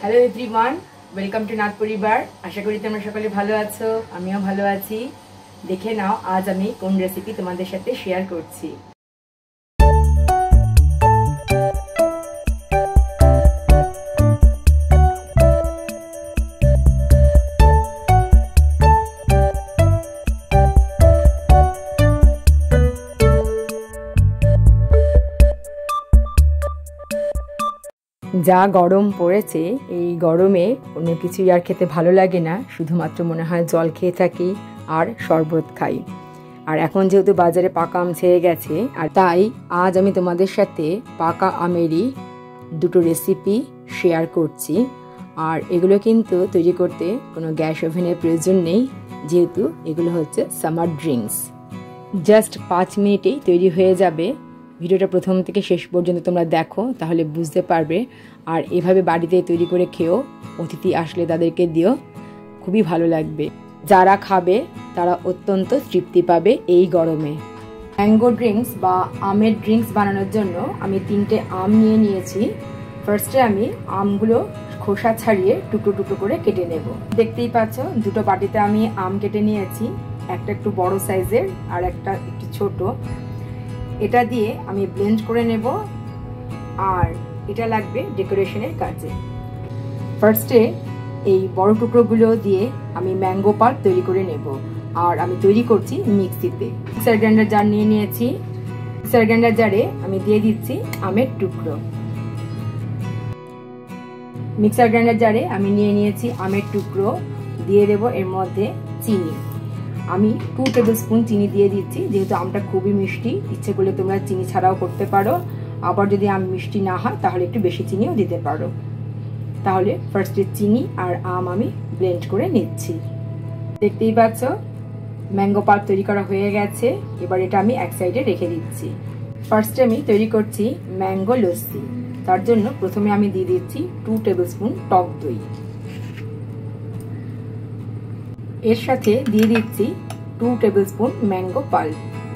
Hello everyone, welcome to Nath পরিবার। আশা করি তোমরা সকলে ভালো আছো, আমিও ভালো আছি। দেখে নাও আজ আমি কোন রেসিপি তোমাদের সাথে শেয়ার করছি। যা গরম পড়েছে, এই গরমে কোনো কিছুই আর খেতে ভালো লাগে না, শুধুমাত্র মনে হয় জল খেয়ে থাকি আর শরবত খাই। আর এখন যেহেতু বাজারে পাকা আম ছেয়ে গেছে, আর তাই আজ আমি তোমাদের সাথে পাকা আমেরই দুটো রেসিপি শেয়ার করছি। আর এগুলো কিন্তু তৈরি করতে কোনো গ্যাস ওভেনের প্রয়োজন নেই, যেহেতু এগুলো হচ্ছে সামার ড্রিঙ্কস। জাস্ট 5 মিনিটেই তৈরি হয়ে যাবে। ভিডিওটা প্রথম থেকে শেষ পর্যন্ত তোমরা দেখো, তাহলে বুঝতে পারবে। আর এভাবে বাড়িতে তৈরি করে খেও, অতিথি আসলে তাদেরকে দিও, খুবই ভালো লাগবে। যারা খাবে তারা অত্যন্ত তৃপ্তি পাবে এই গরমে। ম্যাঙ্গো ড্রিঙ্কস বা আমের ড্রিঙ্কস বানানোর জন্য আমি 3টে আম নিয়ে নিয়েছি। ফার্স্টে আমি আমগুলো খোসা ছাড়িয়ে টুকরো টুকরো করে কেটে নেব। দেখতেই পাচ্ছ, দুটো বাটিতে আমি আম কেটে নিয়েছি, একটা একটু বড় সাইজের আর একটা একটু ছোট। এটা দিয়ে আমি ব্লেন্ড করে নেব, আর এটা লাগবে ডেকোরেশনের কাজে। ফার্স্টে এই বড় টুকরোগুলো দিয়ে আমি ম্যাঙ্গো পাল্প তৈরি করে নেব। আর আমি তৈরি করছি মিক্সিতে। মিক্সার গ্রাইন্ডার জার নিয়ে নিয়েছি। মিক্সার গ্রাইন্ডার জারে আমি দিয়ে দিচ্ছি আমের টুকরো। মিক্সার গ্রাইন্ডার জারে আমি নিয়ে নিয়েছি আমের টুকরো, দিয়ে দেব এর মধ্যে চিনি। আমি 2 টেবিল স্পুন চিনি দিয়ে দিচ্ছি, যেহেতু আমটা খুবই মিষ্টি। ইচ্ছে করলে তোমরা চিনি ছাড়াও করতে পারো, আবার যদি আম মিষ্টি না হয় তাহলে একটু বেশি চিনিও দিতে পারো। তাহলে ফার্স্টে চিনি আর আম আমি ব্লেন্ড করে নিচ্ছি। দেখতেই পাচ্ছ ম্যাঙ্গো পাল্প তৈরি করা হয়ে গেছে। এবার এটা আমি এক সাইডে রেখে দিচ্ছি। ফার্স্টে আমি তৈরি করছি ম্যাঙ্গো লস্যি। তার জন্য প্রথমে আমি দিয়ে দিচ্ছি 2 টেবিল স্পুন টক দই। এর সাথে দিয়ে দিচ্ছি 2 টেবিল স্পুন ম্যাঙ্গো পাল্প।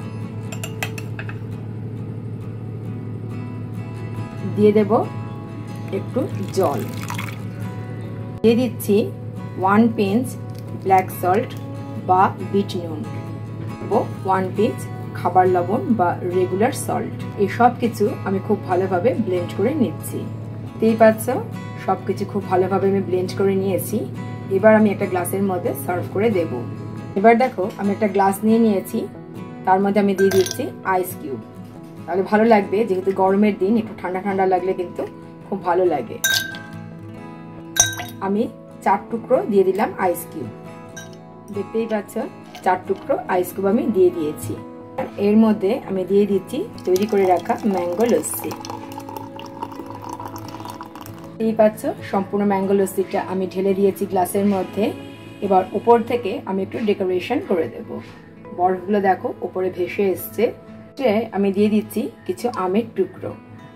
দিয়ে দেব একটু জল। দিয়ে দিচ্ছি 1 পিঞ্চ ব্ল্যাক সল্ট বা বিট নুন, 1 পিঞ্চ খাবার লবণ বা রেগুলার সল্ট। এই সব কিছু আমি খুব ভালোভাবে ব্লেন্ড করে নিচ্ছি। দেখতেই পাচ্ছ সবকিছু খুব ভালোভাবে আমি ব্লেন্ড করে নিয়েছি। এবার আমি একটা গ্লাসের মধ্যে সার্ভ করে দেব। এবার দেখো আমি একটা গ্লাস নিয়ে নিয়েছি, তার মধ্যে আমি দিয়ে দিচ্ছি আইস কিউব। তাহলে ভালো লাগবে, যেহেতু গরমের দিন একটু ঠান্ডা ঠান্ডা লাগলে কিন্তু খুব ভালো লাগে। আমি 4 টুকরো দিয়ে দিলাম আইস কিউব। দেখতেই পাচ্ছ 4 টুকরো আইস কিউব আমি দিয়ে দিয়েছি। এর মধ্যে আমি দিয়ে দিচ্ছি তৈরি করে রাখা ম্যাঙ্গো লস্যি। এই পাচ্ছ সম্পূর্ণ ম্যাঙ্গো লস্যিটা আমি ঢেলে দিয়েছি গ্লাসের মধ্যে। এবার উপর থেকে আমি একটু ডেকোরেশন করে দেব। বরফগুলো দেখো উপরে ভেসে এসছে। আমি দিয়ে দিচ্ছি কিছু আমের টুকরো।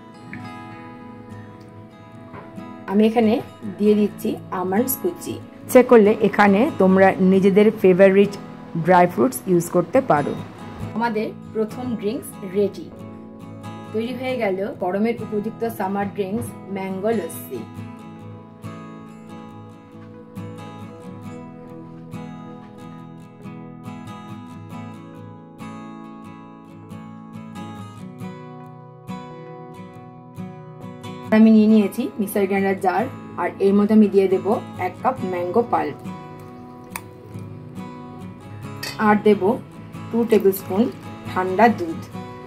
আমি এখানে দিয়ে দিচ্ছি আমন্ডস কুচি। ইচ্ছে করলে এখানে তোমরা নিজেদের ফেভারিট ড্রাই ফ্রুটস ইউজ করতে পারো। আমাদের প্রথম ড্রিঙ্কস রেডি। তৈরি হয়ে গেল গরমের উপযুক্ত সামার ড্রিঙ্কস ম্যাঙ্গো লস্যি। আমি নিয়ে নিয়েছি মিক্সার গ্রাইন্ডার জার, আর এর মধ্যে আমি দিয়ে দেব 1 কাপ ম্যাঙ্গো পাল্প, আর দেব 2 টেবিল স্পুন ঠান্ডা দুধ,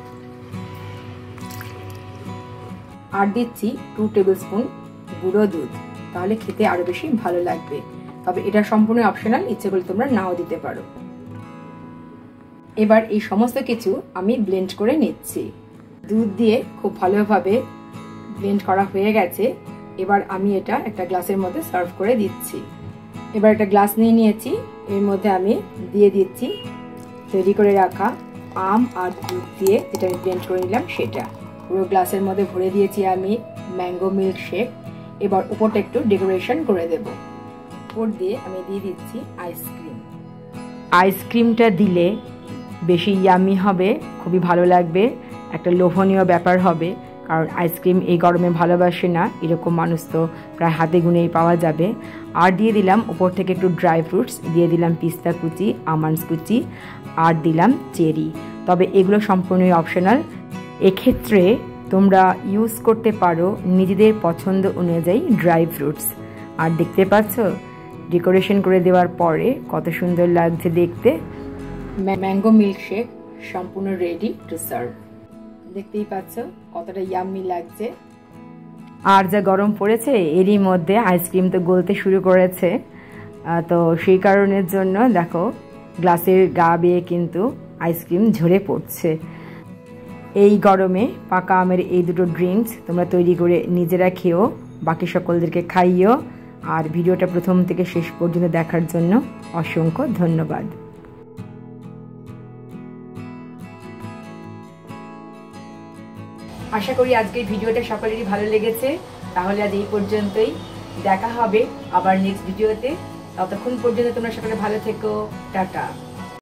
আর দিচ্ছি 2 টেবিল স্পুন গুঁড়ো দুধ। তাহলে খেতে আরো বেশি ভালো লাগবে, তবে এটা সম্পূর্ণ অপশনাল, ইচ্ছে করলে তোমরা নাও দিতে পারো। এবার এই সমস্ত কিছু আমি ব্লেন্ড করে নিচ্ছি। দুধ দিয়ে খুব ভালোভাবে ব্লেন্ড করা হয়ে গেছে। এবার আমি এটা একটা গ্লাসের মধ্যে সার্ভ করে দিচ্ছি। এবার একটা গ্লাস নিয়ে নিয়েছি, এর মধ্যে আমি দিয়ে দিচ্ছি তৈরি করে রাখা আম আর দুধ দিয়ে যেটা আমি ব্লেন্ড করে নিলাম সেটা। পুরো গ্লাসের মধ্যে ভরে দিয়েছি আমি ম্যাঙ্গো মিল্ক শেক। এবার উপরটা একটু ডেকোরেশন করে দেব। উপর দিয়ে আমি দিয়ে দিচ্ছি আইসক্রিম। আইসক্রিমটা দিলে বেশি ইয়ামি হবে, খুবই ভালো লাগবে, একটা লোভনীয় ব্যাপার হবে। কারণ আইসক্রিম এই গরমে ভালোবাসে না এরকম মানুষ তো প্রায় হাতে গুনেই পাওয়া যাবে। আর দিয়ে দিলাম উপর থেকে একটু ড্রাই ফ্রুটস, দিয়ে দিলাম পিস্তা কুচি, আমন্ডস কুচি, আর দিলাম চেরি। তবে এগুলো সম্পূর্ণই অপশনাল। এক্ষেত্রে তোমরা ইউজ করতে পারো নিজেদের পছন্দ অনুযায়ী ড্রাই ফ্রুটস। আর দেখতে পাচ্ছ ডেকোরেশন করে দেওয়ার পরে কত সুন্দর লাগছে দেখতে। ম্যাঙ্গো মিল্কশেক সম্পূর্ণ রেডি টু সার্ভ। দেখতেই পাচ্ছ কতটা ইয়াম্মি লাগছে। আর যা গরম পড়েছে এরই মধ্যে আইসক্রিম তো গলতে শুরু করেছে, তো সেই কারণের জন্য দেখো গ্লাসের গা বেয়ে কিন্তু আইসক্রিম ঝরে পড়ছে। এই গরমে পাকা আমের এই দুটো ড্রিঙ্কস তোমরা তৈরি করে নিজেরা খেও, বাকি সকলদেরকে খাইও। আর ভিডিওটা প্রথম থেকে শেষ পর্যন্ত দেখার জন্য অসংখ্য ধন্যবাদ। আশা করি আজকের ভিডিওটা সকলেরই ভালো লেগেছে। তাহলে আজ এই পর্যন্তই, দেখা হবে আবার নেক্সট ভিডিওতে। ততক্ষণ পর্যন্ত তোমরা সকলে ভালো থেকো, টাটা।